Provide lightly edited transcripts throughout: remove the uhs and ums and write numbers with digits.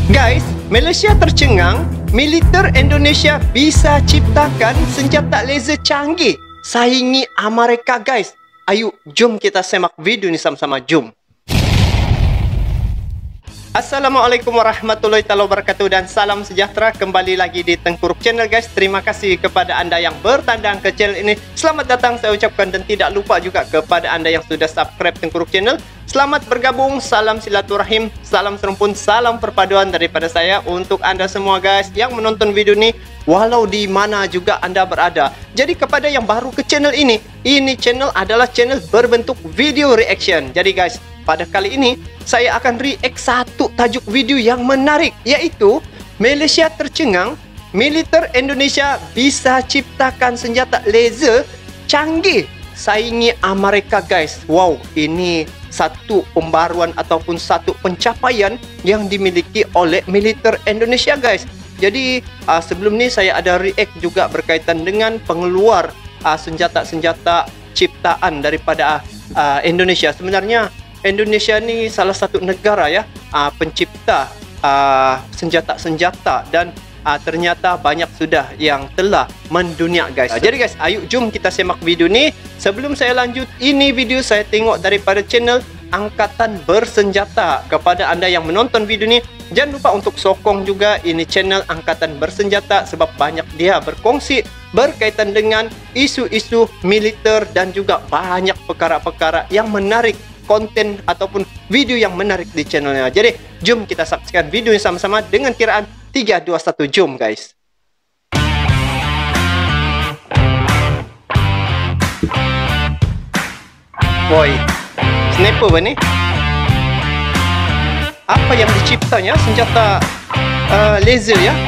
Guys, Malaysia tercengang, militer Indonesia bisa ciptakan senjata laser canggih saingi Amerika guys. Ayo, jom kita semak video ni sama-sama, jom. Assalamualaikum warahmatullahi wabarakatuh dan salam sejahtera, kembali lagi di Tengkuruk Channel guys. Terima kasih kepada anda yang bertandang ke channel ini. Selamat datang saya ucapkan, dan tidak lupa juga kepada anda yang sudah subscribe Tengkuruk Channel. Selamat bergabung, salam silaturahim, salam serumpun, salam perpaduan daripada saya untuk anda semua guys yang menonton video ini walau di mana juga anda berada. Jadi kepada yang baru ke channel ini channel adalah channel berbentuk video reaction. Jadi guys, pada kali ini saya akan react satu tajuk video yang menarik, yaitu Malaysia tercengang, militer Indonesia bisa ciptakan senjata laser canggih saingi Amerika guys. Wow, ini satu pembaruan ataupun satu pencapaian yang dimiliki oleh militer Indonesia guys. Jadi sebelum ni saya ada react juga berkaitan dengan pengeluar senjata-senjata ciptaan daripada Indonesia. Sebenarnya Indonesia ni salah satu negara ya pencipta senjata-senjata, dan ternyata banyak sudah yang telah mendunia guys. Jadi guys, ayo jom kita semak video ni. Sebelum saya lanjut, ini video saya tengok daripada channel Angkatan Bersenjata. Kepada anda yang menonton video ni, jangan lupa untuk sokong juga ini channel Angkatan Bersenjata, sebab banyak dia berkongsi berkaitan dengan isu-isu militer dan juga banyak perkara-perkara yang menarik, konten ataupun video yang menarik di channelnya. Jadi jom kita saksikan video ini sama-sama dengan kiraan 3, 2, 1, jom guys. Boy, sniper apa ni? Apa yang diciptanya? Senjata laser ya?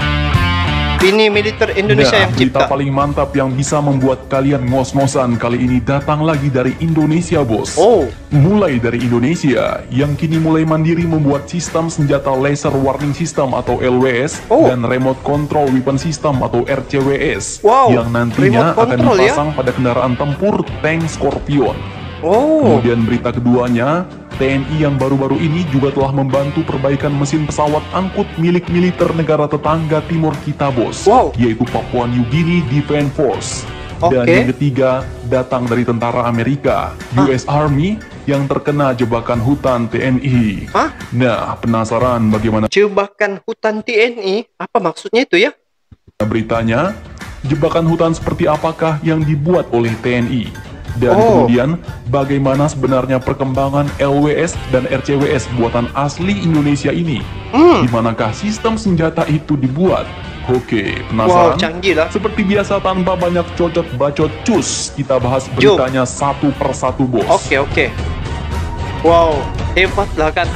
Ini militer Indonesia yang cipta. Berita paling mantap yang bisa membuat kalian ngos-ngosan kali ini datang lagi dari Indonesia, bos. Mulai dari Indonesia yang kini mulai mandiri membuat sistem senjata laser warning system atau LWS dan remote control weapon system atau RCWS yang nantinya akan dipasang pada kendaraan tempur tank Scorpion. Kemudian berita keduanya, TNI yang baru-baru ini juga telah membantu perbaikan mesin pesawat angkut milik militer negara tetangga timur kita, bos, yaitu Papua New Guinea Defense Force. Dan yang ketiga datang dari tentara Amerika, US Army, yang terkena jebakan hutan TNI. Nah, penasaran bagaimana jebakan hutan TNI? Apa maksudnya itu ya? Beritanya, jebakan hutan seperti apakah yang dibuat oleh TNI? Dan kemudian bagaimana sebenarnya perkembangan LWS dan RCWS buatan asli Indonesia ini? Di manakah sistem senjata itu dibuat? Oke, penasaran? Canggih lah. Seperti biasa tanpa banyak cocot bacot cus, kita bahas beritanya satu persatu, bos. Oke. Wow, hebat lah kan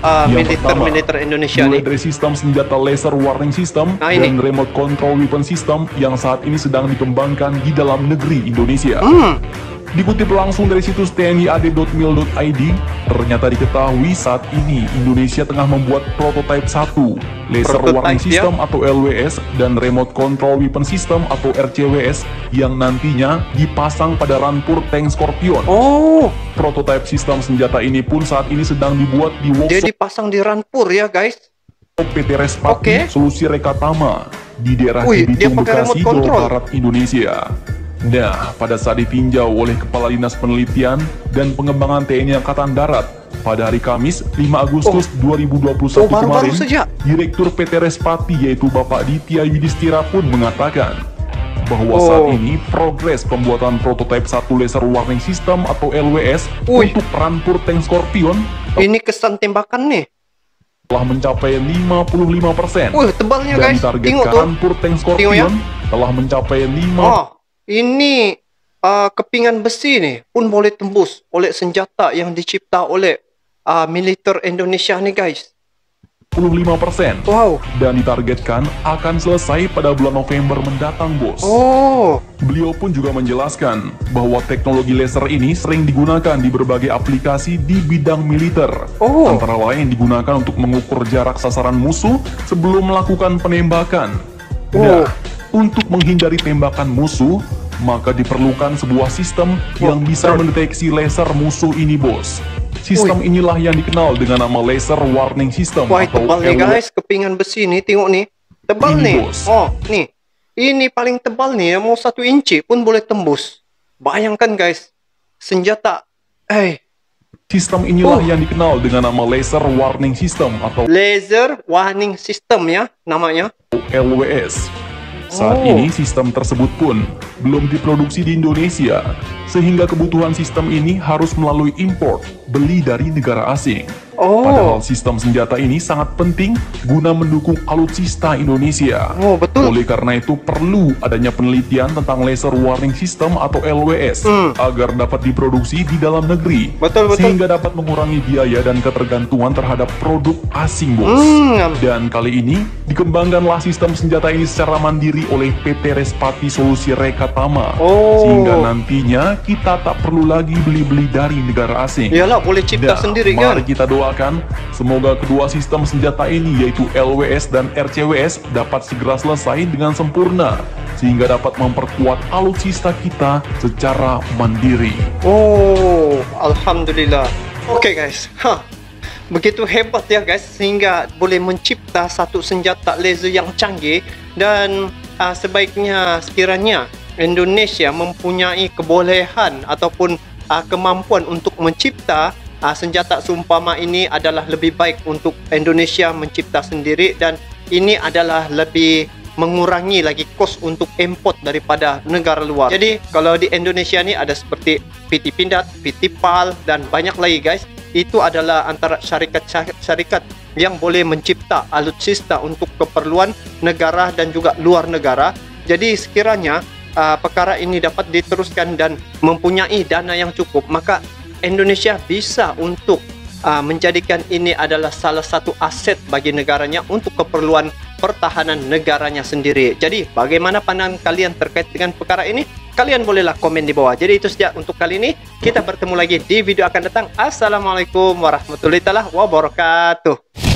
militer Indonesia mulai nih. Dari sistem senjata laser warning system dan remote control weapon system yang saat ini sedang dikembangkan di dalam negeri Indonesia. Dikutip langsung dari situs tniad.mil.id, ternyata diketahui saat ini Indonesia tengah membuat prototipe 1 laser warning system atau LWS dan remote control weapon system atau RCWS yang nantinya dipasang pada rampur tank Scorpion. Prototipe sistem senjata ini pun saat ini sedang dibuat di workshop. Jadi pasang di rampur ya guys. PT Respati Solusi Rekatama di daerah Cibitung, Bekasi, Jawa Barat, Indonesia. Nah, pada saat ditinjau oleh Kepala Dinas Penelitian dan Pengembangan TNI Angkatan Darat pada hari Kamis 5 Agustus 2021 kemarin, Direktur PT Respati yaitu Bapak Ditya Yudhistira pun mengatakan bahwa saat ini progres pembuatan prototipe 1 laser warning system atau LWS untuk rampur tank Scorpion ini kesan tembakan nih telah mencapai 55%. Tebalnya dan guys. Target rampur tank Scorpion telah mencapai 5. Ini kepingan besi nih pun boleh tembus oleh senjata yang dicipta oleh militer Indonesia nih guys. 55%. Dan ditargetkan akan selesai pada bulan November mendatang, bos. Beliau pun juga menjelaskan bahwa teknologi laser ini sering digunakan di berbagai aplikasi di bidang militer. Antara lain digunakan untuk mengukur jarak sasaran musuh sebelum melakukan penembakan. Untuk menghindari tembakan musuh, maka diperlukan sebuah sistem yang bisa mendeteksi laser musuh ini, bos. Sistem inilah yang dikenal dengan nama Laser Warning System. Wah, atau tebal nih guys, kepingan besi nih, tengok nih. Tebal ini, nih. bos. Oh, nih. Ini paling tebal nih, mau 1 inci pun boleh tembus. Bayangkan guys, senjata. Sistem inilah yang dikenal dengan nama Laser Warning System atau Laser Warning System ya namanya. LWS. Saat ini sistem tersebut pun belum diproduksi di Indonesia, sehingga kebutuhan sistem ini harus melalui import, beli dari negara asing. Padahal sistem senjata ini sangat penting guna mendukung alutsista Indonesia. Betul. Oleh karena itu perlu adanya penelitian tentang Laser Warning System atau LWS agar dapat diproduksi di dalam negeri. Betul. Sehingga dapat mengurangi biaya dan ketergantungan terhadap produk asing, bos. Dan kali ini dikembangkanlah sistem senjata ini secara mandiri oleh PT Respati Solusi Rekatama. Sehingga nantinya kita tak perlu lagi beli-beli dari negara asing. Iyalah, boleh cipta sendiri kan. Mari kita doakan semoga kedua sistem senjata ini yaitu LWS dan RCWS dapat segera selesai dengan sempurna sehingga dapat memperkuat alutsista kita secara mandiri. Alhamdulillah. Oke guys, begitu hebat ya guys, sehingga boleh mencipta satu senjata laser yang canggih. Dan sebaiknya sekiranya Indonesia mempunyai kebolehan ataupun kemampuan untuk mencipta senjata seumpama ini, adalah lebih baik untuk Indonesia mencipta sendiri, dan ini adalah lebih mengurangi lagi kos untuk import daripada negara luar. Jadi kalau di Indonesia ni ada seperti PT Pindad, PT PAL dan banyak lagi guys. Itu adalah antara syarikat-syarikat yang boleh mencipta alutsista untuk keperluan negara dan juga luar negara. Jadi sekiranya perkara ini dapat diteruskan dan mempunyai dana yang cukup, maka Indonesia bisa untuk menjadikan ini adalah salah satu aset bagi negaranya untuk keperluan pertahanan negaranya sendiri. Jadi bagaimana pandangan kalian terkait dengan perkara ini? Kalian bolehlah komen di bawah. Jadi itu saja untuk kali ini. Kita bertemu lagi di video akan datang. Assalamualaikum warahmatullahi wabarakatuh.